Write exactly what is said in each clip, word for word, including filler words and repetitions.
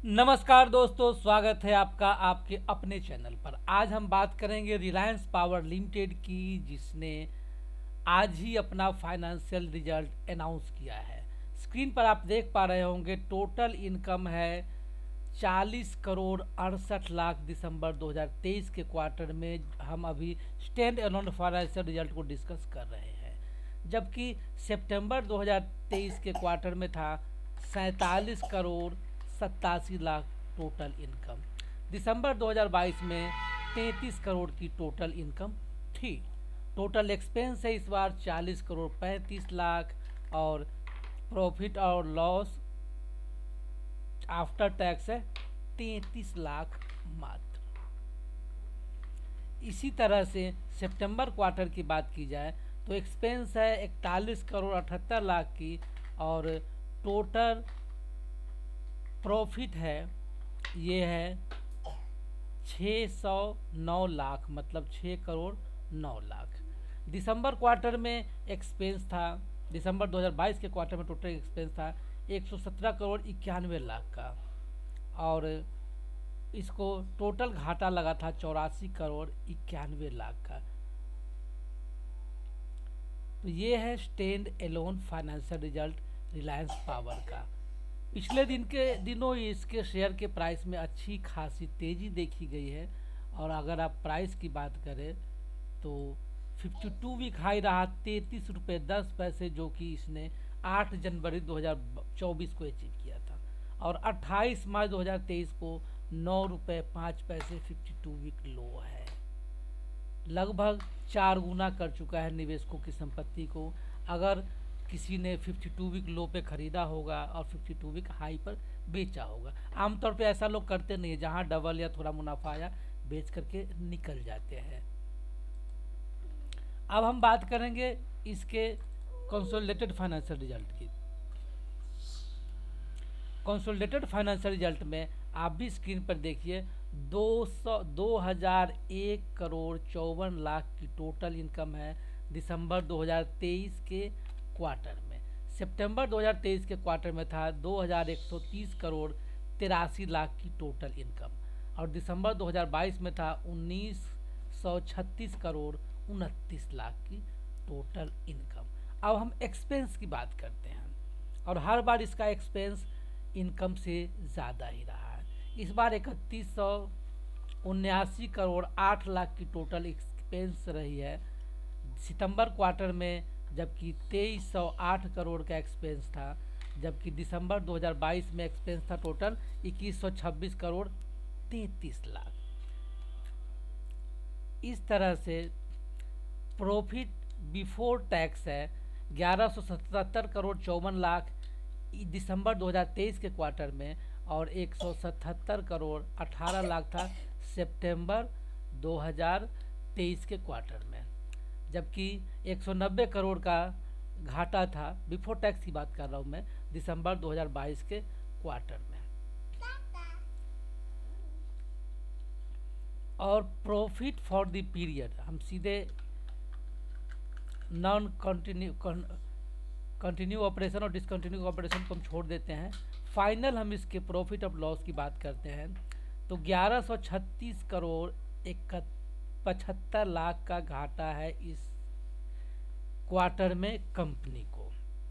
नमस्कार दोस्तों, स्वागत है आपका आपके अपने चैनल पर। आज हम बात करेंगे रिलायंस पावर लिमिटेड की, जिसने आज ही अपना फाइनेंशियल रिजल्ट अनाउंस किया है। स्क्रीन पर आप देख पा रहे होंगे टोटल इनकम है चालीस करोड़ अड़सठ लाख दिसंबर दो हज़ार तेईस के क्वार्टर में। हम अभी स्टैंड अलोन फाइनेंशियल रिजल्ट को डिस्कस कर रहे हैं, जबकि सितंबर दो हज़ार तेईस के क्वार्टर में था सैंतालीस करोड़ सत्तासी लाख टोटल इनकम। दिसंबर दो हज़ार बाईस में तैंतीस करोड़ की टोटल इनकम थी। टोटल एक्सपेंस है इस बार चालीस करोड़ पैंतीस लाख और प्रॉफिट और लॉस आफ्टर टैक्स है तैंतीस लाख मात्र। इसी तरह से सितंबर क्वार्टर की बात की जाए तो एक्सपेंस है इकतालीस करोड़ अठहत्तर लाख की और टोटल प्रॉफिट है ये है छः सौ नौ लाख, मतलब छः करोड़ नौ लाख। दिसंबर क्वार्टर में एक्सपेंस था, दिसंबर दो हज़ार बाईस के क्वार्टर में टोटल एक्सपेंस था एक सौ सत्रह करोड़ इक्यानवे लाख का और इसको टोटल घाटा लगा था चौरासी करोड़ इक्यानवे लाख का। तो ये है stand alone financial result Reliance Power का। पिछले दिन के दिनों इसके शेयर के प्राइस में अच्छी खासी तेज़ी देखी गई है और अगर आप प्राइस की बात करें तो बावन वीक हाई रहा तैंतीस रुपये दस पैसे, जो कि इसने आठ जनवरी दो हज़ार चौबीस को अचीव किया था और अट्ठाईस मार्च दो हज़ार तेईस को नौ रुपये पाँच पैसे बावन वीक लो है। लगभग चार गुना कर चुका है निवेशकों की संपत्ति को। अगर किसी ने बावन वीक लो पे ख़रीदा होगा और बावन वीक हाई पर बेचा होगा। आमतौर पे ऐसा लोग करते नहीं है, जहां डबल या थोड़ा मुनाफा आया बेच करके निकल जाते हैं। अब हम बात करेंगे इसके कंसोलिडेटेड फाइनेंशियल रिजल्ट की। कंसोलिडेटेड फाइनेंशियल रिजल्ट में आप भी स्क्रीन पर देखिए दो सौ दो हज़ार एक करोड़ चौवन लाख की टोटल इनकम है दिसंबर दो हज़ार तेईस के क्वार्टर में। सितंबर दो हज़ार तेईस के क्वार्टर में था दो हज़ार एक सौ तीस करोड़ तिरासी लाख की टोटल इनकम और दिसंबर दो हज़ार बाईस में था उन्नीस सौ छत्तीस करोड़ उनतीस लाख की टोटल इनकम। अब हम एक्सपेंस की बात करते हैं और हर बार इसका एक्सपेंस इनकम से ज़्यादा ही रहा है। इस बार इकतीस सौ उन्यासी करोड़ आठ लाख की टोटल एक्सपेंस रही है सितंबर क्वार्टर में, जबकि तेईस सौ आठ करोड़ का एक्सपेंस था, जबकि दिसंबर दो हज़ार बाईस में एक्सपेंस था टोटल इक्कीस सौ छब्बीस करोड़ तैंतीस लाख। इस तरह से प्रॉफिट बिफोर टैक्स है ग्यारह सौ सतहत्तर करोड़ चौवन लाख दिसंबर दो हज़ार तेईस के क्वार्टर में और एक सौ सतहत्तर करोड़ अठारह लाख था सितंबर दो हज़ार तेईस के क्वार्टर में, जबकि एक सौ नब्बे करोड़ का घाटा था बिफोर टैक्स की बात कर रहा हूँ मैं दिसंबर दो हज़ार बाईस के क्वार्टर में। और प्रॉफिट फॉर द पीरियड हम सीधे नॉन कंटिन्यू कंटिन्यू ऑपरेशन और डिसकंटिन्यू ऑपरेशन को हम छोड़ देते हैं। फाइनल हम इसके प्रॉफिट ऑफ लॉस की बात करते हैं तो ग्यारह सौ छत्तीस करोड़ इकहत्तर पचहत्तर लाख का घाटा है इस क्वार्टर में कंपनी को,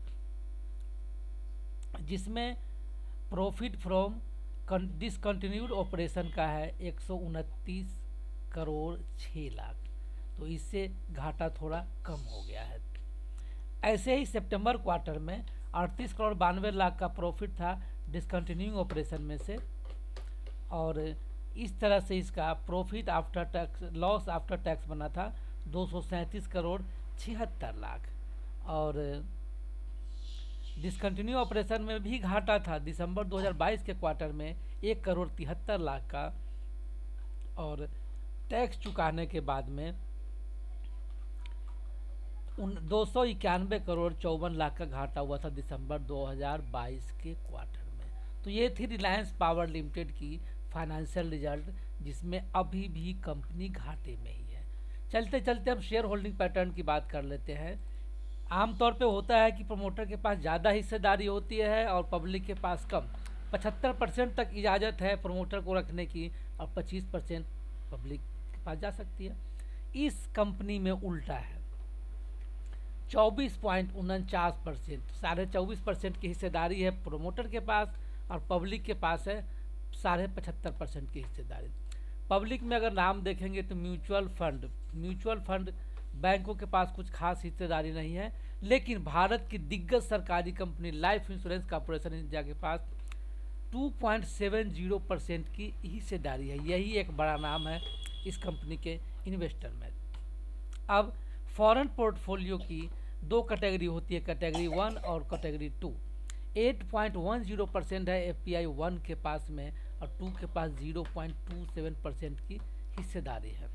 जिसमें प्रॉफिट फ्रॉम डिसकंटिन्यूड ऑपरेशन का है एक सौ उनतीस करोड़ छः लाख। तो इससे घाटा थोड़ा कम हो गया है। ऐसे ही सितंबर क्वार्टर में अड़तीस करोड़ बानवे लाख का प्रॉफिट था डिसकंटिन्यूइंग ऑपरेशन में से और इस तरह से इसका profit after tax loss after tax बना था दो सौ सैंतीस करोड़ छिहत्तर लाख और डिसकंटिन्यू ऑपरेशन में भी घाटा था दिसंबर दो हज़ार बाईस के क्वार्टर में एक करोड़ तिहत्तर लाख का और टैक्स चुकाने के बाद में उन दो सौ इक्यानवे करोड़ चौवन लाख का घाटा हुआ था दिसंबर दो हज़ार बाईस के क्वार्टर में। तो ये थी रिलायंस पावर लिमिटेड की फाइनेंशियल रिजल्ट, जिसमें अभी भी कंपनी घाटे में ही है। चलते चलते हम शेयर होल्डिंग पैटर्न की बात कर लेते हैं। आमतौर पे होता है कि प्रमोटर के पास ज़्यादा हिस्सेदारी होती है और पब्लिक के पास कम। पचहत्तर परसेंट तक इजाज़त है प्रमोटर को रखने की और पच्चीस परसेंट पब्लिक के पास जा सकती है। इस कंपनी में उल्टा है, चौबीस पॉइंट उनचास परसेंट साढ़े चौबीस परसेंट की हिस्सेदारी है प्रमोटर के पास और पब्लिक के पास है साढ़े पचहत्तर परसेंट की हिस्सेदारी। पब्लिक में अगर नाम देखेंगे तो म्यूचुअल फंड म्यूचुअल फंड बैंकों के पास कुछ खास हिस्सेदारी नहीं है, लेकिन भारत की दिग्गज सरकारी company life insurance corporation India के पास दो पॉइंट सात शून्य परसेंट की हिस्सेदारी है। यही एक बड़ा नाम है इस कंपनी के इन्वेस्टर में। अब फॉरेन पोर्टफोलियो की दो कैटेगरी होती है, कैटेगरी वन और कैटेगरी टू। आठ पॉइंट एक शून्य परसेंट है एफ पी आई वन के पास में और टू के पास ज़ीरो पॉइंट दो सात परसेंट की हिस्सेदारी है।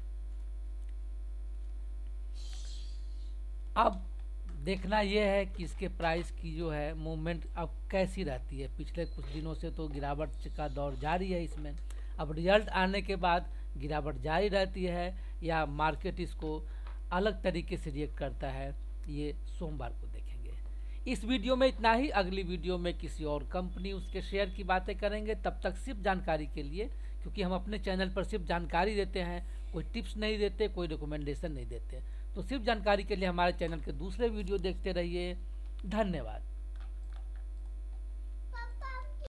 अब देखना यह है कि इसके प्राइस की जो है मूवमेंट अब कैसी रहती है। पिछले कुछ दिनों से तो गिरावट का दौर जारी है इसमें, अब रिजल्ट आने के बाद गिरावट जारी रहती है या मार्केट इसको अलग तरीके से रिएक्ट करता है, ये सोमवार को देखेंगे। इस वीडियो में इतना ही, अगली वीडियो में किसी और कंपनी उसके शेयर की बातें करेंगे। तब तक सिर्फ जानकारी के लिए, क्योंकि हम अपने चैनल पर सिर्फ जानकारी देते हैं, कोई टिप्स नहीं देते, कोई रिकमेंडेशन नहीं देते, तो सिर्फ जानकारी के लिए हमारे चैनल के दूसरे वीडियो देखते रहिए। धन्यवाद।